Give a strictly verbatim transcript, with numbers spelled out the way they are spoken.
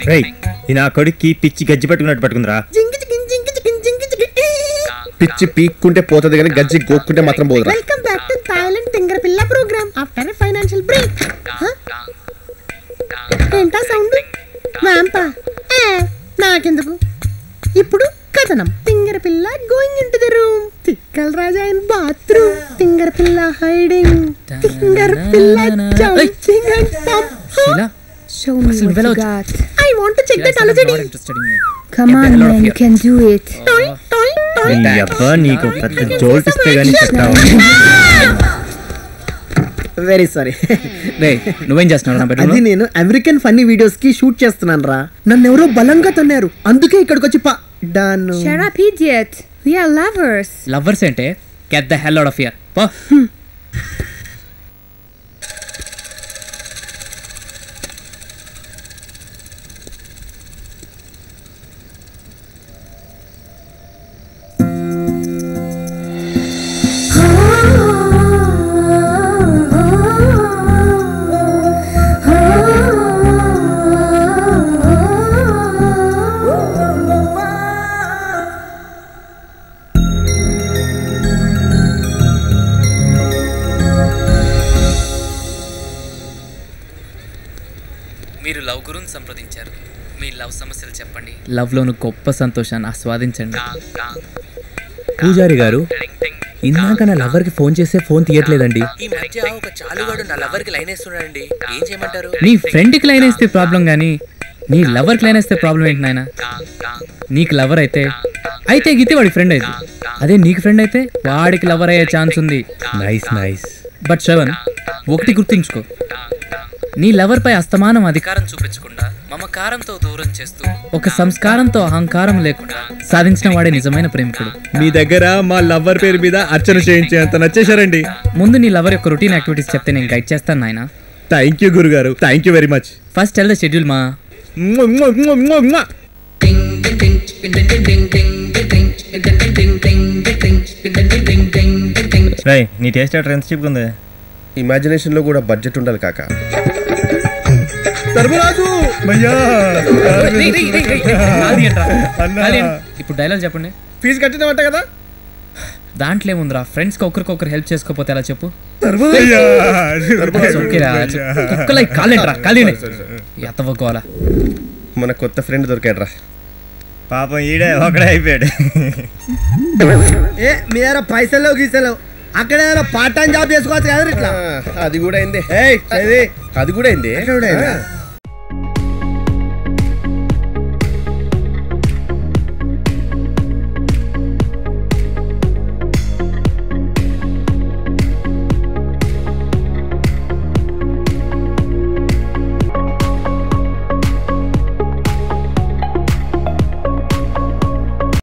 ఈ నా కొడుక్కి పిచ్చి గజ్జి పట్టుకున్నట్టు పట్టుకుందిరా. పిచ్చి పీక్కుంటే పోతుంది కానీ గజ్జి గోక్కుంటే మాత్రం పోదురా. వెల్కమ్ బ్యాక్ టు థాయిలాండ్ తింగర పిల్ల ప్రోగ్రామ్ ఆఫ్టర్ ఫైనాన్షియల్ బ్రేక్. ఏంటా సౌండ్? వ్యాంపా? నాకెందుకు. ఇప్పుడు కథనం. తింగర పిల్ల గోయింగ్ ఇంటు ది రూమ్, తిక్కల రాజా ఇన్ బాత్రూమ్, తింగర పిల్ల హైడింగ్, తింగర పిల్ల jumping and pump. Show me what you got. I want to check that already. Come on man, you can do it. Toy toy toy. నీ అబ్బా నీకు పెద్ద జోల్ట్ ఇస్తే గానీ చెప్తావు. Very sorry. రే నువ్వేం చేస్తున్నావు? అది నేను అమెరికన్ ఫన్నీ వీడియోస్ కి షూట్ చేస్తున్నాను రా. నన్ను ఎవరో బలంగా తన్నారు, అందుకే ఇక్కడికి వచ్చి పడ్డాను. Shut up idiot. We are lovers. Lovers అంటే get the hell out of here. పో. మీరు లవ్ గురించి సంప్రదించారు. మీ లవ్ సమస్యలు చెప్పండి. లవ్లోను గొప్ప సంతోషాన్ని ఆస్వాదించండి. పూజారి గారు, ఇందాక నా లవర్ కి ఫోన్ చేస్తే ఫోన్ తీయట్లేదండి. ఈ మధ్య ఒక చాలుగాడు నా లవర్ కి లైన్ వేస్తున్నాడండి. ఏం చేయమంటారు? నీ ఫ్రెండ్ కి లైన్ వేస్తే ప్రాబ్లం గానీ నీ లవర్ కి లైన్ వేస్తే ప్రాబ్లం ఏంటి నాయన? నీకు లవర్ అయితే అయితే గీతే వాడి ఫ్రెండ్ అయితే, అదే నీకు ఫ్రెండ్ అయితే వాడికి లవర్ అయ్యే ఛాన్స్ ఉంది. Nice nice. బట్ శ్రవణ్, ఒకటి గుర్తుంచుకో, నీ లవర్ పై అస్తమానం అధికారం చూపించకుండా మమకారంతో దూరం చేస్తూ ఒక సంస్కారంతో అహంకారం లేకుండా సాధించిన వాడే నిజమైన ప్రేమికుడు. మీ దగ్గర మా లవర్ పేరు మీద అర్చన చేయించేంత నచ్చేశారండి. ముందు నీ లవర్ యొక్క రొటీన్ యాక్టివిటీస్ చెప్తే నేను గైడ్ చేస్తాను నాయన. థ్యాంక్ యూ గురుగారు, thank you very much. First tell the schedule మా. నీ టేస్ట్ ఎంత చీప్ ఉంది. ఇమాజినేషన్ లో కూడా బడ్జెట్ ఉండాలి కాక. ఇప్పుడు డైలాగ్ చెప్పండి. ఫీజు కట్టినవంట కదా. దాంట్లో ఏముందిరా, ఫ్రెండ్స్ కి ఒకరికొకరు హెల్ప్ చేసుకోపోతే ఎలా చెప్పు. ఎత్తవకోవాలా. మన కొత్త ఫ్రెండ్ దొరికాడు రా. పాపం ఈడే ఒకడే అయిపోయాడు. ఏ మీ దగ్గర పైసలు గీసలు అక్కడ పార్ట్ టైం జాబ్ చేసుకోవచ్చు కదా ఇట్లా. అది కూడా అయింది, ఏయ్ అది కూడా అయింది. ఎక్కడ